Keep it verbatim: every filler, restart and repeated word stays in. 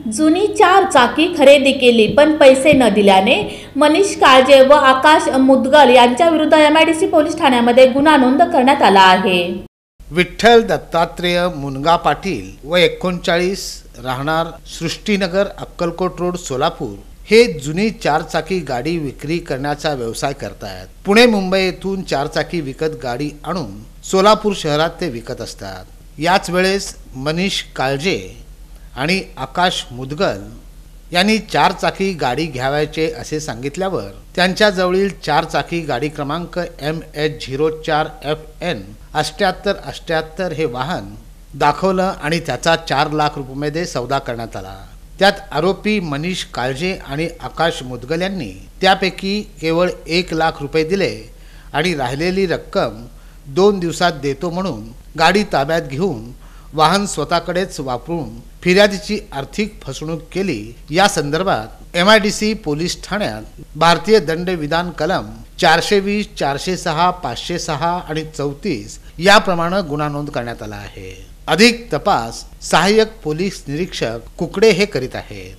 जुनी चार चाकी खरेदी केली पण पैसे न दिल्याने मनीष काळजे व आकाश मुदगल यांच्या विरुद्ध एमआयडीसी पोलीस ठाण्यामध्ये गुन्हा नोंद करण्यात आला आहे। विठ्ठल दत्तात्रेय मुनगा पाटील व एकोणचाळीस राहणार सृष्टीनगर अक्कलकोट रोड सोलापूर हे जुनी चारचाकी गाडी विक्री करण्याचा व्यवसाय करतात। पुणे मुंबई येथून चारचाकी विकत गाडी आणून सोलापूर शहरात ते विकत असतात। याच वेळेस मनीष काळजे आणि आकाश मुदगल यांनी चारचाकी गाडी घ्यावायचे असे सांगितल्यावर त्यांच्या जवळील चारचाकी गाडी क्रमांक एम एच झिरो चार एफ एन अष्ट्याहत्तर अष्ट्याहत्तर हे वाहन दाखवलं आणि त्याचा चार लाख रुपये सौदा करण्यात आला। त्यात आरोपी मनीष काळजे आणि आकाश मुदगल यांनी त्यापैकी केवळ एक लाख रुपये दिले आणि राहिलेली रक्कम दोन दिवसात देतो म्हणून गाडी ताब्यात घेऊन वाहन स्वतःकडेच वापरून फिर्यादीची आर्थिक फसवणूक केली। या संदर्भात एमआयडीसी पोलीस ठाण्यात भारतीय दंड विधान कलम चारशे वीस चारशे सहा पाचशे सहा आणि चौतीस याप्रमाणे गुन्हा नोंद करण्यात आला आहे। अधिक तपास सहाय्यक पोलीस निरीक्षक कुकडे हे करीत आहेत।